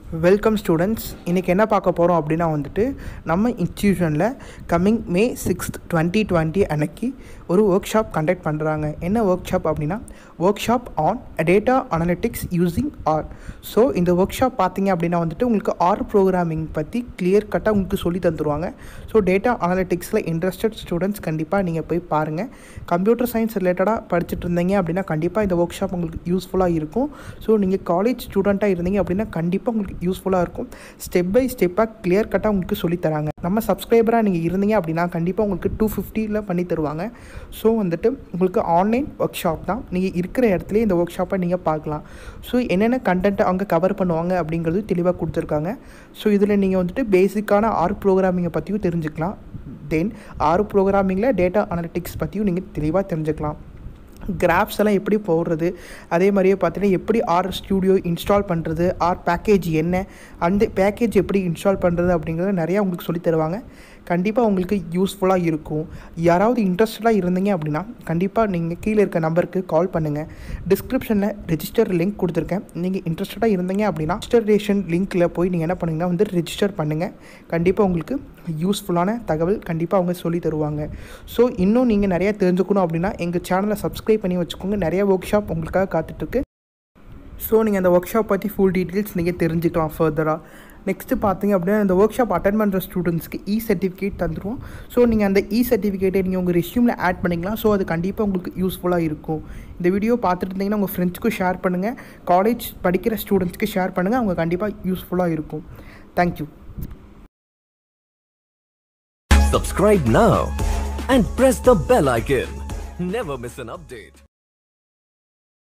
Welcome students. இன்றைக்கி என்ன பார்க்க போகிறோம் அப்படின்னா நம்ம இன்ஸ்டியூஷனில் கம்மிங் May 6th 2020 அன்னைக்கு ஒரு ஒர்க் ஷாப் கண்டக்ட் பண்ணுறாங்க. என்ன ஒர்க் ஷாப் அப்படின்னா workshop on data analytics using R. So இந்த ஒர்க் ஷாப் பார்த்தீங்க அப்படின்னா உங்களுக்கு ஆர் ப்ரோக்ராமிங் பற்றி கிளியர் கட்டாக உங்களுக்கு சொல்லி தந்துடுவாங்க. ஸோ டேட்டா அனலிட்டிக்ஸில் இன்ட்ரெஸ்டட் ஸ்டூடெண்ட்ஸ் கண்டிப்பாக நீங்கள் போய் பாருங்கள். கம்ப்யூட்டர் சயின்ஸ் ரிலேட்டடாக படிச்சுட்டு இருந்தீங்க அப்படின்னா கண்டிப்பாக இந்த ஒர்க் ஷாப் உங்களுக்கு யூஸ்ஃபுல்லாக இருக்கும். ஸோ நீங்கள் காலேஜ் ஸ்டூடெண்ட்டாக இருந்தீங்க அப்படின்னா கண்டிப்பாக உங்களுக்கு யூஸ்ஃபுல்லாக இருக்கும். ஸ்டெப் பை ஸ்டெப்பாக கிளியர் கட்டாக உங்களுக்கு சொல்லித்தராங்க. நம்ம சப்ஸ்கிரைபராக நீங்கள் இருந்தீங்க அப்படின்னா கண்டிப்பாக உங்களுக்கு 250 பண்ணி தருவாங்க. ஸோ உங்களுக்கு ஆன்லைன் ஒர்க் ஷாப் தான். நீங்கள் இருக்கிற இடத்துலேயே இந்த ஒர்க் ஷாப்பை நீங்கள் பார்க்கலாம். ஸோ என்னென்ன கண்டென்ட்டை அவங்க கவர் பண்ணுவாங்க அப்படிங்கிறது தெளிவாக கொடுத்துருக்காங்க. ஸோ இதில் நீங்கள் பேசிக்கான ஆர் ப்ரோக்ராமிங்கை பற்றியும் தெரிஞ்சுக்கலாம். தென் ஆர் ப்ரோக்ராமிங்கில் டேட்டா அனலிட்டிக்ஸ் பற்றியும் நீங்கள் தெளிவாக தெரிஞ்சுக்கலாம். கிராஃப்ஸ் எல்லாம் எப்படி போடுறது, அதே மாதிரியே பார்த்தீங்கன்னா எப்படி ஆர் ஸ்டூடியோ இன்ஸ்டால் பண்ணுறது, ஆர் பேக்கேஜ் என்ன, அந்த பேக்கேஜ் எப்படி இன்ஸ்டால் பண்ணுறது அப்படிங்கிறத நிறையா உங்களுக்கு சொல்லி தருவாங்க. கண்டிப்பாக உங்களுக்கு யூஸ்ஃபுல்லாக இருக்கும். யாராவது இன்ட்ரெஸ்டடாக இருந்தீங்க அப்படின்னா கண்டிப்பாக நீங்கள் கீழே இருக்க நம்பருக்கு கால் பண்ணுங்கள். டிஸ்கிரிப்ஷனில் ரெஜிஸ்டர் லிங்க் கொடுத்துருக்கேன். நீங்கள் இன்ட்ரெஸ்டடாக இருந்தீங்க அப்படின்னா ரெஜிஸ்ட்ரேஷன் லிங்க்கில் போய் நீங்கள் என்ன பண்ணுங்கன்னா ரெஜிஸ்டர் பண்ணுங்கள். கண்டிப்பாக உங்களுக்கு யூஸ்ஃபுல்லான தகவல் கண்டிப்பாக அவங்க சொல்லி தருவாங்க. ஸோ இன்னும் நீங்கள் நிறையா தெரிஞ்சுக்கணும் அப்படின்னா எங்கள் சேனலை சப்ஸ்கிரைப் பண்ணி வச்சுக்கோங்க. நிறையா ஒர்க் ஷாப் உங்களுக்காக காத்துட்ருக்கு. ஸோ நீங்கள் அந்த ஒர்க் ஷாப் பற்றி ஃபுல் டீட்டெயில்ஸ் நீங்கள் தெரிஞ்சுக்கலாம் ஃபர்தராக. நெக்ஸ்ட்டு பார்த்தீங்க அப்படின்னா இந்த ஒர்க் ஷாப் அட்டன் பண்ணுற ஸ்டூடெண்ட்ஸ்க்கு சர்டிஃபிகேட் தந்துடுவோம். ஸோ நீங்கள் அந்த சர்டிஃபிகேட்டை நீங்கள் உங்கள் ரெஸ்யூமில் ஆட் பண்ணிக்கலாம். ஸோ அது கண்டிப்பாக உங்களுக்கு யூஸ்ஃபுல்லாக இருக்கும். இந்த வீடியோ பார்த்துட்டு இருந்தீங்கன்னா உங்கள் ஃப்ரெண்ட்ஸ்க்கும் ஷேர் பண்ணுங்கள். காலேஜ் படிக்கிற ஸ்டூடெண்ட்ஸ்க்கு ஷேர் பண்ணுங்கள். அவங்க கண்டிப்பாக யூஸ்ஃபுல்லாக இருக்கும். Thank you. Subscribe now and press the bell icon. Never miss an update.